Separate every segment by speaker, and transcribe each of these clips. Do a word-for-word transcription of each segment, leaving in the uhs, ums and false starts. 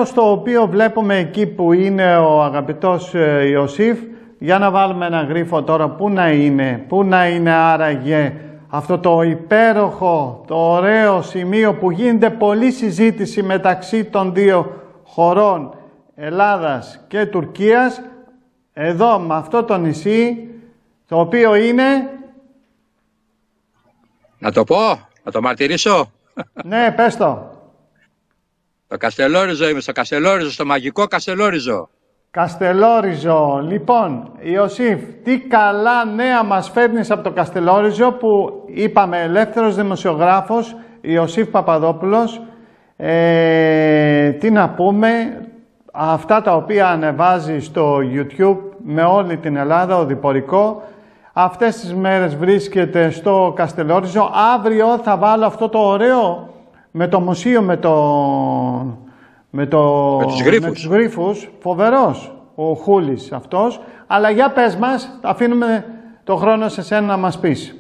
Speaker 1: μέρος το οποίο βλέπουμε εκεί που είναι ο αγαπητός Ιωσήφ, για να βάλουμε ένα γρίφο τώρα, πού να είναι, πού να είναι άραγε αυτό το υπέροχο, το ωραίο σημείο που γίνεται πολλή συζήτηση μεταξύ των δύο χωρών Ελλάδας και Τουρκίας, εδώ με αυτό το νησί, το οποίο είναι...
Speaker 2: Να το πω, να το μαρτυρήσω.
Speaker 1: Ναι, πες το.
Speaker 2: Το Καστελόριζο είμαι, στο Καστελόριζο, στο μαγικό Καστελόριζο.
Speaker 1: Καστελόριζο. Λοιπόν, Ιωσήφ, τι καλά νέα μας φέρνεις από το Καστελόριζο, που είπαμε ελεύθερος δημοσιογράφος, Ιωσήφ Παπαδόπουλος. Ε, τι να πούμε, αυτά τα οποία ανεβάζει στο YouTube με όλη την Ελλάδα, οδηπορικό, αυτές τις μέρες βρίσκεται στο Καστελόριζο. Αύριο θα βάλω αυτό το ωραίο με το μουσείο, με το... Με, το,
Speaker 2: με τους γρίφους.
Speaker 1: Με τους γρίφους. Φοβερός ο Χούλης αυτός. Αλλά για πες μας, αφήνουμε το χρόνο σε σένα να μας πεις.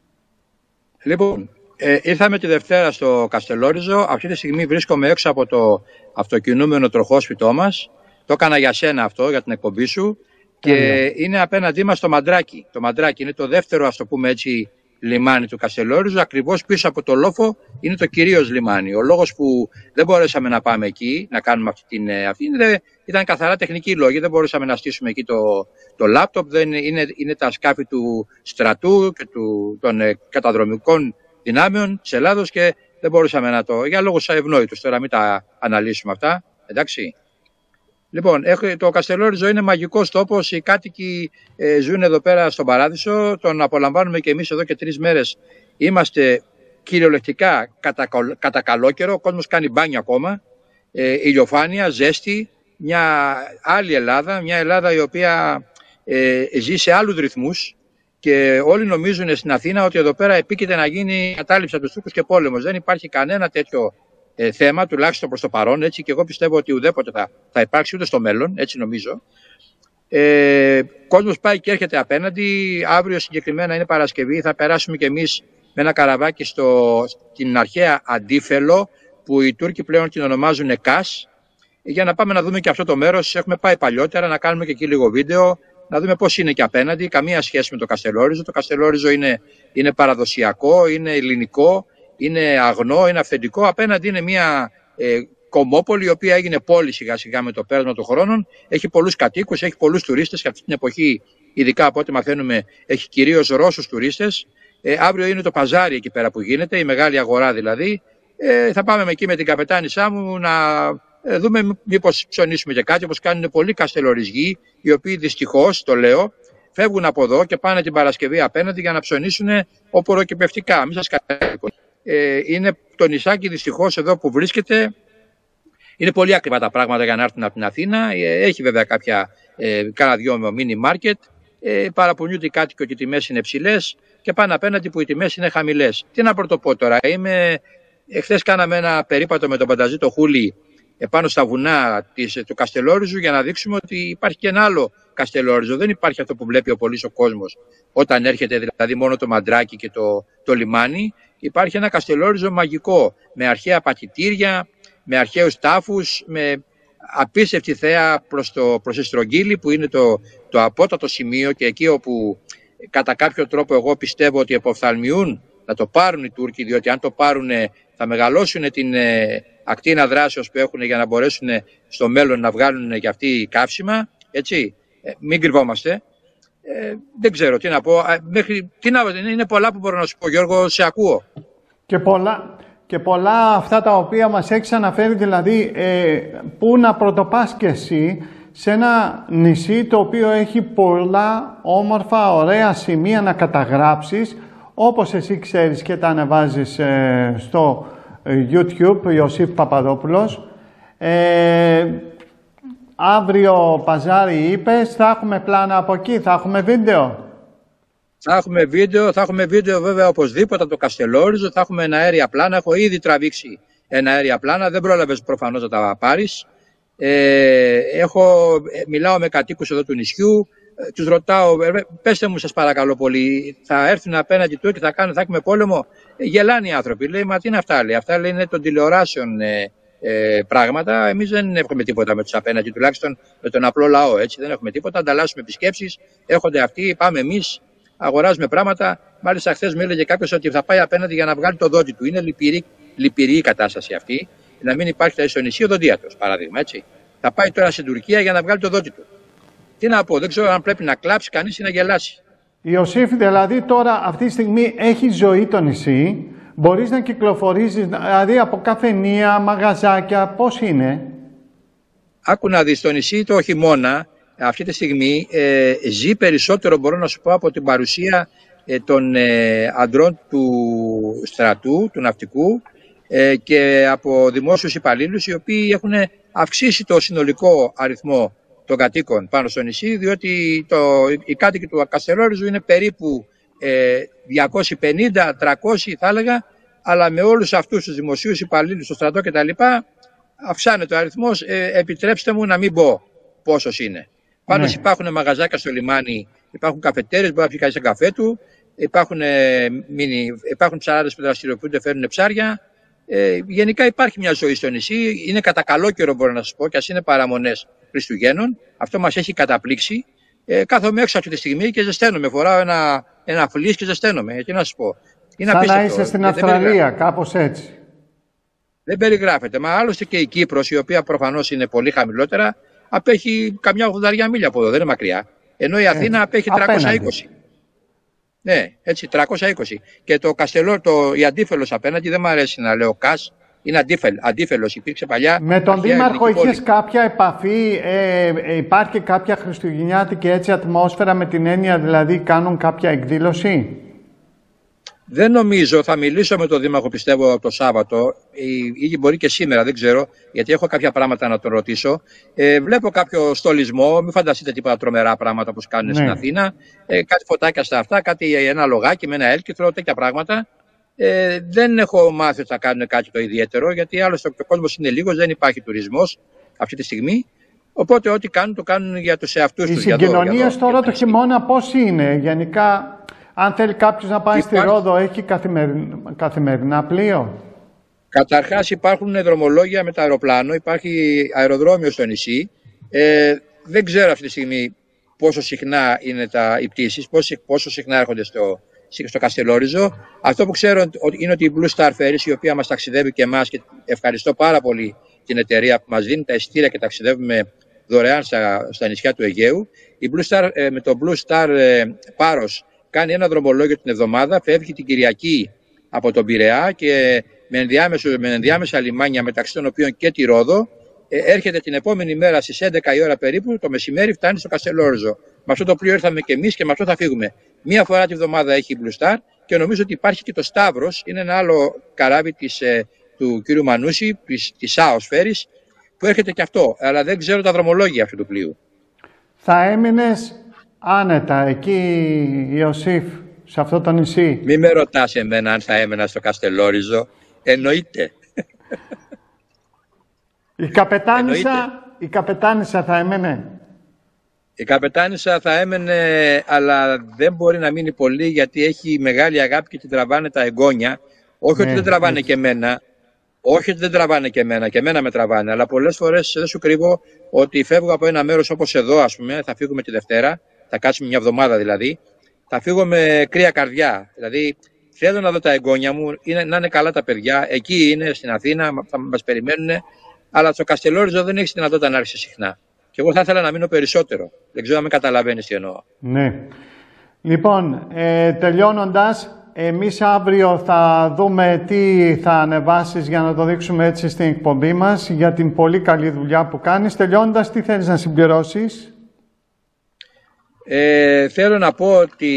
Speaker 2: Λοιπόν, ε, ήρθαμε τη Δευτέρα στο Καστελόριζο. Αυτή τη στιγμή βρίσκομαι έξω από το αυτοκινούμενο τροχόσπιτό μας. Το έκανα για σένα αυτό, για την εκπομπή σου. Και yeah. είναι απέναντί μας το Μαντράκι. Το Μαντράκι είναι το δεύτερο, ας το πούμε έτσι, λιμάνι του Καστελόριζου. Ακριβώς πίσω από το λόφο είναι το κυρίως λιμάνι. Ο λόγος που δεν μπορέσαμε να πάμε εκεί, να κάνουμε αυτή την... Αυτή, ήταν καθαρά τεχνική λόγη. Δεν μπορούσαμε να στήσουμε εκεί το, το λάπτοπ. Δεν, είναι, είναι τα σκάφη του στρατού και του, των ε, καταδρομικών δυνάμεων της Ελλάδος και δεν μπορούσαμε να το... Για λόγους αευνόητους, τώρα μην τα αναλύσουμε αυτά. Εντάξει. Λοιπόν, το Καστελόριζο είναι μαγικός τόπος. Οι κάτοικοι ε, ζουν εδώ πέρα στον Παράδεισο. Τον απολαμβάνουμε και εμείς εδώ και τρεις μέρες. Είμαστε κυριολεκτικά κατά, κατά καλό καιρό. Ο κόσμος κάνει μπάνιο ακόμα. Ε, ηλιοφάνεια, ζέστη. Μια άλλη Ελλάδα. Μια Ελλάδα η οποία ε, ζει σε άλλους ρυθμούς. Και όλοι νομίζουν στην Αθήνα ότι εδώ πέρα επίκειται να γίνει κατάληψη από τους Τούρκους και πόλεμος. Δεν υπάρχει κανένα τέτοιο Ε, θέμα, τουλάχιστον προς το παρόν, έτσι, και εγώ πιστεύω ότι ουδέποτε θα, θα υπάρξει ούτε στο μέλλον, έτσι νομίζω. Ε, κόσμος πάει και έρχεται απέναντι. Αύριο συγκεκριμένα είναι Παρασκευή, θα περάσουμε κι εμείς με ένα καραβάκι στο, στην αρχαία Αντίφελο, που οι Τούρκοι πλέον την ονομάζουν Κας, για να πάμε να δούμε και αυτό το μέρος. Έχουμε πάει παλιότερα, να κάνουμε και εκεί λίγο βίντεο, να δούμε πώς είναι και απέναντι. Καμία σχέση με το Καστελόριζο. Το Καστελόριζο είναι, είναι παραδοσιακό, είναι ελληνικό, είναι αγνό, είναι αυθεντικό. Απέναντι είναι μια ε, κομμόπολη, η οποία έγινε πόλη σιγά σιγά με το πέρασμα των χρόνων. Έχει πολλούς κατοίκους, έχει πολλούς τουρίστες και αυτή την εποχή, ειδικά από ό,τι μαθαίνουμε, έχει κυρίως Ρώσους τουρίστες. Ε, αύριο είναι το παζάρι εκεί πέρα που γίνεται, η μεγάλη αγορά δηλαδή. Ε, θα πάμε εκεί με την καπετάνισά μου να ε, δούμε μήπως ψωνίσουμε και κάτι, όπως κάνουν πολλοί καστελοριζγοί, οι οποίοι δυστυχώς, το λέω, φεύγουν από εδώ και πάνε την Παρασκευή απέναντι για να ψωνίσουν οπωροκυπευτικά. Μην σας καταλάβω. Ε, είναι το νησάκι δυστυχώς εδώ που βρίσκεται. Είναι πολύ ακριβά τα πράγματα για να έρθουν από την Αθήνα. Ε, έχει βέβαια κάποια, ε, κάνα δυο mini market. Ε, παραπονιούνται οι κάτοικοι ότι οι τιμές είναι ψηλές και πάνε απέναντι που οι τιμές είναι χαμηλές. Τι να πρωτοπώ τώρα. Είμαι... Εχθές κάναμε ένα περίπατο με τον Πανταζή το Χούλη επάνω στα βουνά της, του Καστελόριζου, για να δείξουμε ότι υπάρχει και ένα άλλο Καστελόριζο. Δεν υπάρχει αυτό που βλέπει ο πολύς ο κόσμος όταν έρχεται, δηλαδή μόνο το Μαντράκι και το, το λιμάνι. Υπάρχει ένα Καστελόριζο μαγικό, με αρχαία πατητήρια, με αρχαίους τάφους, με απίστευτη θέα προς, το, προς τη Στρογγύλη, που είναι το, το απότατο σημείο και εκεί όπου κατά κάποιο τρόπο εγώ πιστεύω ότι εποφθαλμιούν να το πάρουν οι Τούρκοι, διότι αν το πάρουν θα μεγαλώσουν την ε, ακτίνα δράσεως που έχουν για να μπορέσουν στο μέλλον να βγάλουν και αυτοί καύσιμα, έτσι, ε, μην κρυβόμαστε. Ε, δεν ξέρω τι να πω. Μέχρι, τι να, είναι πολλά που μπορώ να σου πω, Γιώργο, σε ακούω.
Speaker 1: Και πολλά, και πολλά αυτά τα οποία μας έχεις αναφέρει, δηλαδή ε, πού να πρωτοπάς και εσύ σε ένα νησί το οποίο έχει πολλά όμορφα, ωραία σημεία να καταγράψεις, όπως εσύ ξέρεις και τα ανεβάζεις ε, στο YouTube, Ιωσήφ Παπαδόπουλος. Ε, Αύριο παζάρι είπες, θα έχουμε πλάνα από εκεί, θα έχουμε βίντεο.
Speaker 2: Θα έχουμε βίντεο, θα έχουμε βίντεο βέβαια οπωσδήποτε από το Καστελόριζο, θα έχουμε ένα αέρια πλάνα, έχω ήδη τραβήξει ένα αέρια πλάνα, δεν πρόλαβες προφανώς να τα πάρεις. Ε, έχω, μιλάω με κατοίκους εδώ του νησιού, ε, τους ρωτάω, πέστε μου σας παρακαλώ πολύ, θα έρθουν απέναντι του και θα, κάνουν, θα έχουμε πόλεμο. Ε, γελάνε οι άνθρωποι, λέει, μα τι είναι αυτά, λέει, αυτά λέει, είναι των τηλεοράσεων. Ε, ε, πράγματα. Εμείς δεν έχουμε τίποτα με τους απέναντι, τουλάχιστον με τον απλό λαό. Έτσι. Δεν έχουμε τίποτα. Ανταλλάσσουμε επισκέψεις, έρχονται αυτοί, πάμε εμείς, αγοράζουμε πράγματα. Μάλιστα, χθες μου έλεγε κάποιος ότι θα πάει απέναντι για να βγάλει το δόντι του. Είναι λυπηρή, λυπηρή η κατάσταση αυτή. Να μην υπάρχει δηλαδή στο νησί ο δοντίατρος, παράδειγμα. Έτσι. Θα πάει τώρα στην Τουρκία για να βγάλει το δόντι του. Τι να πω, δεν ξέρω αν πρέπει να κλάψει κανείς ή να γελάσει.
Speaker 1: Ιωσήφ, δηλαδή τώρα αυτή τη στιγμή έχει ζωή το νησί. Μπορείς να κυκλοφορήσεις, δηλαδή από καφενεία, μαγαζάκια, πώς είναι?
Speaker 2: Άκου να δεις, στο νησί το χειμώνα αυτή τη στιγμή ε, ζει περισσότερο, μπορώ να σου πω, από την παρουσία ε, των ε, αντρών του στρατού, του ναυτικού ε, και από δημόσιους υπαλλήλους, οι οποίοι έχουν αυξήσει το συνολικό αριθμό των κατοίκων πάνω στο νησί, διότι το, οι κάτοικοι του Καστελόριζου είναι περίπου ε, διακόσιοι πενήντα τριακόσιοι θα έλεγα, αλλά με όλους αυτούς τους δημοσίους υπαλλήλους, στο στρατό κτλ. Αυξάνεται ο αριθμός, ε, επιτρέψτε μου να μην πω πόσος είναι. Πάντως ναι. Υπάρχουν μαγαζάκια στο λιμάνι, υπάρχουν καφετέρες, μπορεί να πιει κανείς ένα καφέ του, υπάρχουν, ε, μίνι, υπάρχουν ψαράδες που δραστηριοποιούνται, φέρνουν ψάρια. Ε, γενικά υπάρχει μια ζωή στο νησί, είναι κατά καλό καιρό μπορώ να σας πω, και ας είναι παραμονές Χριστουγέννων. Αυτό μας έχει καταπλήξει. Ε, κάθομαι έξω αυτή τη στιγμή και ζεσταίνομαι. Φοράω ένα, ένα φλις και ζεσταίνομαι. Τι να σας πω. Είναι
Speaker 1: σαν
Speaker 2: απίστευτο.
Speaker 1: Να είσαι στην Αυστραλία, κάπως έτσι.
Speaker 2: Δεν περιγράφεται. Μα άλλωστε και η Κύπρος, η οποία προφανώς είναι πολύ χαμηλότερα, απέχει καμιά ογδόντα μίλια από εδώ, δεν είναι μακριά. Ενώ η Αθήνα έτσι, απέχει τριακόσια είκοσι. Απέναντι. Ναι, έτσι, τριακόσια είκοσι. Και το Καστελό, το, η Αντίφελος απέναντι, δεν μου αρέσει να λέω Κας, είναι αντίφελ, Αντίφελος, υπήρξε παλιά.
Speaker 1: Με τον Δήμαρχο είχες κάποια επαφή, ε, ε, υπάρχει κάποια χριστουγεννιάτικη έτσι ατμόσφαιρα, με την έννοια δηλαδή κάνουν κάποια εκδήλωση?
Speaker 2: Δεν νομίζω, θα μιλήσω με τον Δήμαρχο πιστεύω το Σάββατο ή μπορεί και σήμερα, δεν ξέρω, γιατί έχω κάποια πράγματα να τον ρωτήσω. Ε, βλέπω κάποιο στολισμό, μην φανταστείτε τίποτα τρομερά πράγματα όπως κάνουν ναι. στην Αθήνα. Ε, κάτι φωτάκια στα αυτά, κάτι, ένα λογάκι με ένα έλκυθρο, τέτοια πράγματα. Ε, δεν έχω μάθει ότι θα κάνουν κάτι το ιδιαίτερο, γιατί άλλωστε ο κόσμος είναι λίγος, δεν υπάρχει τουρισμός αυτή τη στιγμή. Οπότε ό,τι κάνουν το κάνουν για τους εαυτούς τους. Οι
Speaker 1: συγκοινωνίες τώρα το χειμώνα πώς είναι γενικά? Αν θέλει κάποιος να πάει υπάρχει... στη Ρόδο, έχει καθημερινά, καθημερινά πλοίο?
Speaker 2: Καταρχάς υπάρχουν δρομολόγια με το αεροπλάνο, υπάρχει αεροδρόμιο στο νησί. Ε, δεν ξέρω αυτή τη στιγμή πόσο συχνά είναι τα, οι πτήσεις, πόσο, πόσο συχνά έρχονται στο, στο Καστελόριζο. Αυτό που ξέρω είναι ότι η Blue Star Ferries, η οποία μας ταξιδεύει και εμάς, και ευχαριστώ πάρα πολύ την εταιρεία που μας δίνει τα εισιτήρια και ταξιδεύουμε δωρεάν στα, στα νησιά του Αιγαίου. Η Blue Star, ε, με το Blue Star ε, Πάros κάνει ένα δρομολόγιο την εβδομάδα, φεύγει την Κυριακή από τον Πειραιά και με, με ενδιάμεσα λιμάνια, μεταξύ των οποίων και τη Ρόδο, ε, έρχεται την επόμενη μέρα στις έντεκα η ώρα περίπου, το μεσημέρι φτάνει στο Καστελόριζο. Με αυτό το πλοίο ήρθαμε και εμείς και με αυτό θα φύγουμε. Μία φορά τη βδομάδα έχει η Blue Star και νομίζω ότι υπάρχει και το Σταύρος, είναι ένα άλλο καράβι της, ε, του κ. Μανούση, της, της Σάος Ferries, που έρχεται και αυτό, αλλά δεν ξέρω τα δρομολόγια αυτού του πλοίου.
Speaker 1: Θα έμεινες άνετα εκεί, Ιωσήφ, σε αυτό το νησί?
Speaker 2: Μη με ρωτάς εμένα αν θα έμενα στο Καστελόριζο. Εννοείται.
Speaker 1: Η καπετάνισσα, η καπετάνισσα θα έμενε?
Speaker 2: Η καπετάνισσα θα έμενε, αλλά δεν μπορεί να μείνει πολύ, γιατί έχει μεγάλη αγάπη και την τραβάνε τα εγγόνια. Όχι ναι, ότι δεν τραβάνε έτσι. Και εμένα. Όχι ότι δεν τραβάνε και εμένα, και εμένα με τραβάνε, αλλά πολλές φορές δεν σου κρύβω ότι φεύγω από ένα μέρος όπως εδώ, ας πούμε, θα φύγουμε τη Δευτέρα, θα κάτσουμε μια εβδομάδα δηλαδή, θα φύγω με κρύα καρδιά. Δηλαδή θέλω να δω τα εγγόνια μου, είναι, να είναι καλά τα παιδιά, εκεί είναι στην Αθήνα, θα μας περιμένουν, αλλά στο Καστελόριζο δεν έχεις δυνατότητα να έρθεις συχνά. Και εγώ θα ήθελα να μείνω περισσότερο. Δεν ξέρω αν με καταλαβαίνεις τι εννοώ.
Speaker 1: Ναι. Λοιπόν, ε, τελειώνοντας, εμείς αύριο θα δούμε τι θα ανεβάσεις για να το δείξουμε έτσι στην εκπομπή μας, για την πολύ καλή δουλειά που κάνεις. Τελειώνοντας, τι θέλεις να συμπληρώσεις?
Speaker 2: Ε, θέλω να πω ότι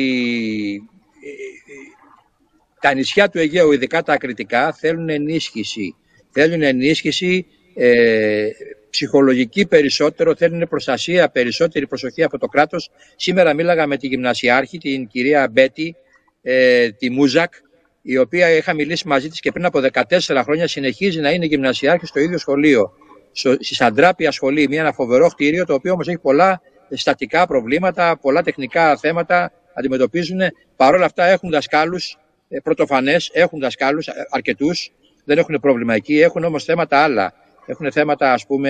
Speaker 2: τα νησιά του Αιγαίου, ειδικά τα ακριτικά, θέλουν ενίσχυση. Θέλουν ενίσχυση ε, ψυχολογική περισσότερο, θέλουν προστασία, περισσότερη προσοχή από το κράτος. Σήμερα μίλαγα με τη γυμνασιάρχη, την κυρία Μπέτη, ε, τη Μούζακ, η οποία είχα μιλήσει μαζί της και πριν από δεκατέσσερα χρόνια, συνεχίζει να είναι γυμνασιάρχη στο ίδιο σχολείο, στη Σαντράπια σχολή, μια ένα φοβερό κτίριο, το οποίο όμως έχει πολλά στατικά προβλήματα, πολλά τεχνικά θέματα αντιμετωπίζουν. Παρ' όλα αυτά έχουν δασκάλους πρωτοφανές, έχουν δασκάλους αρκετούς, δεν έχουν πρόβλημα εκεί, έχουν όμως θέματα άλλα. έχουν θέματα, ας πούμε,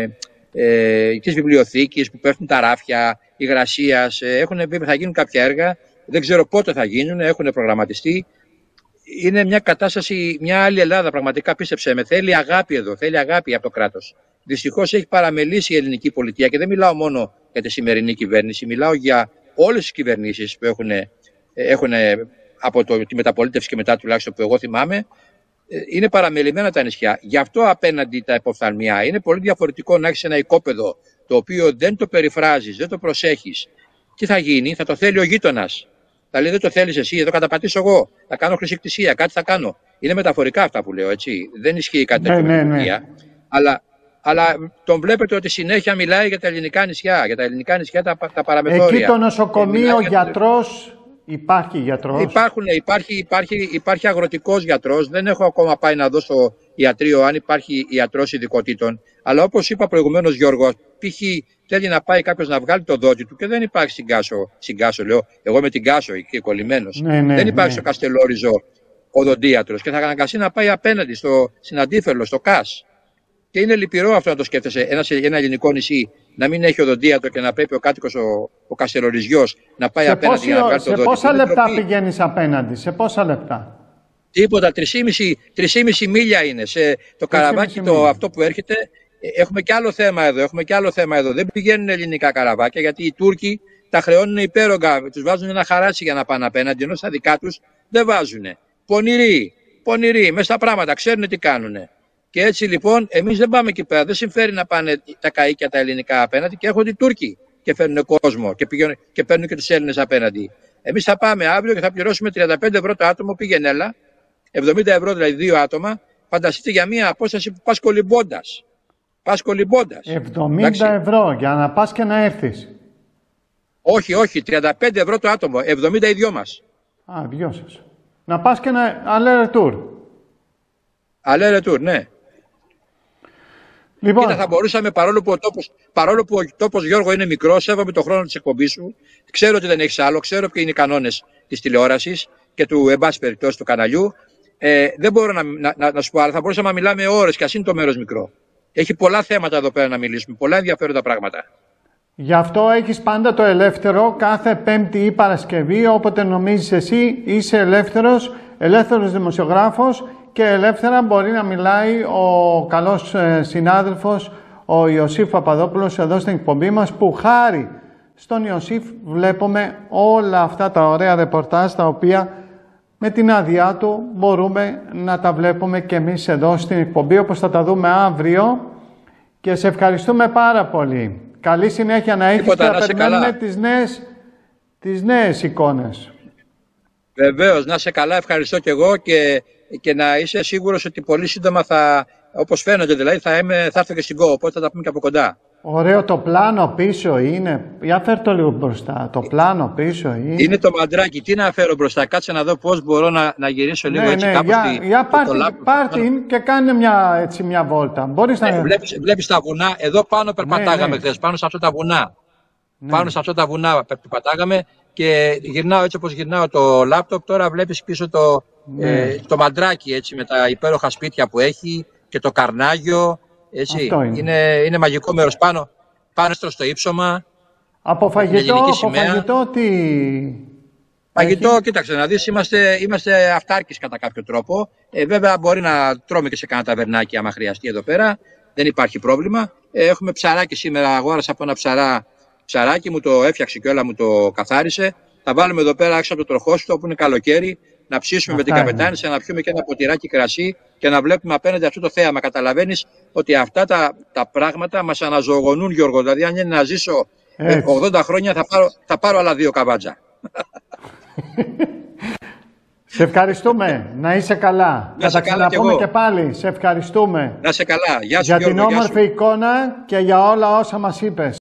Speaker 2: ε, της βιβλιοθήκης που πέφτουν τα ράφια, υγρασίας, ε, έχουν πει θα γίνουν κάποια έργα, δεν ξέρω πότε θα γίνουν, έχουν προγραμματιστεί. Είναι μια κατάσταση, μια άλλη Ελλάδα, πραγματικά πίστεψέ με. Θέλει αγάπη εδώ, θέλει αγάπη από το κράτος. Δυστυχώς έχει παραμελήσει η ελληνική πολιτεία και δεν μιλάω μόνο για τη σημερινή κυβέρνηση, μιλάω για όλες τις κυβερνήσεις που έχουν, έχουν από το, τη μεταπολίτευση και μετά τουλάχιστον που εγώ θυμάμαι. Είναι παραμελημένα τα νησιά. Γι' αυτό απέναντι τα υποφθαλμιά είναι πολύ διαφορετικό να έχεις ένα οικόπεδο το οποίο δεν το περιφράζεις, δεν το προσέχεις. Τι θα γίνει, θα το θέλει ο γείτονας. Θα λέει δεν το θέλεις εσύ, εδώ καταπατήσω εγώ. Θα κάνω χρησικτησία, κάτι θα κάνω. Είναι μεταφορικά αυτά που λέω, έτσι. Δεν ισχύει κάτι τέτοιο
Speaker 1: ναι, ναι, ναι.
Speaker 2: Αλλά, αλλά τον βλέπετε ότι συνέχεια μιλάει για τα ελληνικά νησιά. Για τα ελληνικά νησιά τα, τα παραμεθόρια.
Speaker 1: Εκεί το νοσοκομείο, ε, γιατρός. Υπάρχει γιατρός.
Speaker 2: Υπάρχουν, υπάρχει, υπάρχει, υπάρχει αγροτικός γιατρός. Δεν έχω ακόμα πάει να δω στο ιατρείο αν υπάρχει ιατρός ειδικοτήτων. Αλλά όπως είπα προηγουμένως, Γιώργο, π.χ. θέλει να πάει κάποιος να βγάλει το δόντι του και δεν υπάρχει στην Κάσο. Στην Κάσο, λέω, εγώ με την Κάσο εκεί κολλημένος.
Speaker 1: Ναι, ναι,
Speaker 2: δεν υπάρχει
Speaker 1: ναι.
Speaker 2: στο Καστελόριζο οδοντίατρος και θα αναγκαστεί να πάει απέναντι στο, στην Αντίφελλο, στο ΚΑΣ. Και είναι λυπηρό αυτό να το σκέφτεσαι. Ένα, ένα ελληνικό νησί να μην έχει οδοντίατρο και να πρέπει ο κάτοικος, ο, ο Καστελοριζιός, να πάει
Speaker 1: σε
Speaker 2: απέναντι
Speaker 1: πόση,
Speaker 2: για να βγάλει το δόντι.
Speaker 1: Σε πόσα λεπτά
Speaker 2: τροπή.
Speaker 1: πηγαίνεις απέναντι, σε πόσα λεπτά?
Speaker 2: Τίποτα, τρεις και μισή μίλια είναι. Σε το καραβάκι το, αυτό που έρχεται, έχουμε και άλλο θέμα εδώ. Έχουμε και άλλο θέμα εδώ. Δεν πηγαίνουν ελληνικά καραβάκια γιατί οι Τούρκοι τα χρεώνουν υπέρογκα. Τους βάζουν ένα χαράτσι για να πάνε απέναντι, ενώ στα δικά τους δεν βάζουν. Πονηροί, πονηροί, μέσα στα πράγματα, ξέρουν τι κάνουν. Και έτσι λοιπόν, εμείς δεν πάμε εκεί πέρα. Δεν συμφέρει να πάνε τα καΐκια τα ελληνικά απέναντι και έρχονται οι Τούρκοι και φέρνουν κόσμο και, πηγαίνουν, και παίρνουν και τους Έλληνες απέναντι. Εμείς θα πάμε αύριο και θα πληρώσουμε τριάντα πέντε ευρώ το άτομο, πήγαινε έλα. εβδομήντα ευρώ δηλαδή δύο άτομα. Φανταστείτε για μια απόσταση που πας κολυμπώντας. Πας κολυμπώντας.
Speaker 1: εβδομήντα ευρώ για να πας και να έρθεις.
Speaker 2: Όχι, όχι, τριάντα πέντε ευρώ το άτομο. εβδομήντα οι δυο μας.
Speaker 1: Α, δυο σας. Να πας και να. Αλέ ρετούρ.
Speaker 2: Αλέ ρετούρ, ναι.
Speaker 1: Λοιπόν.
Speaker 2: Κοίτα, θα μπορούσαμε, παρόλο που ο τόπος, παρόλο που ο τόπος, Γιώργο, είναι μικρό, σέβομαι τον χρόνο της εκπομπής σου. Ξέρω ότι δεν έχεις άλλο, ξέρω ποιοι είναι οι κανόνες της τηλεόρασης και του, εν πάση περιπτώσει, του καναλιού. Ε, δεν μπορώ να, να, να, να σου πω, αλλά θα μπορούσαμε να μιλάμε ώρες και ας είναι το μέρος μικρό. Έχει πολλά θέματα εδώ πέρα να μιλήσουμε, πολλά ενδιαφέροντα πράγματα.
Speaker 1: Γι' αυτό έχεις πάντα το ελεύθερο κάθε Πέμπτη ή Παρασκευή, όποτε νομίζεις εσύ, είσαι ελεύθερος, ελεύθερος δημοσιογράφος και ελεύθερα μπορεί να μιλάει ο καλός συνάδελφος, ο Ιωσήφ Παπαδόπουλος, εδώ στην εκπομπή μας, που χάρη στον Ιωσήφ βλέπουμε όλα αυτά τα ωραία ρεπορτάζ, τα οποία με την άδειά του μπορούμε να τα βλέπουμε και εμείς εδώ στην εκπομπή, όπως θα τα δούμε αύριο. Και σε ευχαριστούμε πάρα πολύ. Καλή συνέχεια να έχεις και να περιμένουμε τις νέες, τις νέες εικόνες.
Speaker 2: Βεβαίως, να είσαι καλά, ευχαριστώ και εγώ και, και να είσαι σίγουρος ότι πολύ σύντομα θα, όπως φαίνονται δηλαδή, θα, είμαι, θα έρθω και στην ΚΟ, οπότε θα τα πούμε και από κοντά.
Speaker 1: Ωραίο, το πλάνο πίσω είναι. Για φέρ' το λίγο μπροστά. Το πλάνο πίσω είναι.
Speaker 2: Είναι το μαντράκι. Τι να φέρω μπροστά, κάτσε να δω πώς μπορώ να, να γυρίσω λίγο, ναι, έτσι, ναι, κάπως.
Speaker 1: Για,
Speaker 2: τη,
Speaker 1: για πάρτι και κάνε μια, έτσι, μια βόλτα. Μπορείς
Speaker 2: ναι,
Speaker 1: να...
Speaker 2: βλέπεις, βλέπεις τα βουνά. Εδώ πάνω περπατάγαμε, ναι, ναι, χθες, πάνω σε αυτά τα βουνά. Ναι. Πάνω σε αυτά τα βουνά περπατάγαμε και γυρνάω έτσι όπως γυρνάω το λάπτοπ. Τώρα βλέπεις πίσω το, ναι, ε, το μαντράκι, έτσι, με τα υπέροχα σπίτια που έχει και το καρνάγιο. Έτσι. Είναι. Είναι, είναι μαγικό μέρος πάνω, πάνω στο ύψωμα.
Speaker 1: Από φαγητό, από φαγητό τι...
Speaker 2: Φαγητό,
Speaker 1: έχει?
Speaker 2: Κοίταξε να δεις, είμαστε, είμαστε αυτάρκεις κατά κάποιο τρόπο. Ε, βέβαια μπορεί να τρώμε και σε κάνα ταβερνάκι άμα χρειαστεί εδώ πέρα. Δεν υπάρχει πρόβλημα. Ε, έχουμε ψαράκι σήμερα, αγόρασα από ένα ψαρά, ψαράκι, μου το έφτιαξε και όλα μου το καθάρισε. Θα βάλουμε εδώ πέρα έξω από το τροχόσπιτο που είναι καλοκαίρι, να ψήσουμε αυτά με την καπετάνισσα, να πιούμε και ένα ποτηράκι κρασί και να βλέπουμε απέναντι αυτό το θέαμα. Καταλαβαίνεις ότι αυτά τα, τα πράγματα μας αναζωογονούν, Γιώργο. Δηλαδή, αν είναι να ζήσω ε, ογδόντα χρόνια, θα πάρω, θα πάρω άλλα δύο καβάτζα.
Speaker 1: Σε ευχαριστούμε. Να είσαι καλά.
Speaker 2: Να
Speaker 1: θα τα ξαναπούμε και, και πάλι. Σε ευχαριστούμε.
Speaker 2: Να είσαι καλά. Γεια σου,
Speaker 1: για
Speaker 2: Γιώργο,
Speaker 1: την όμορφη εικόνα και για όλα όσα μας είπες.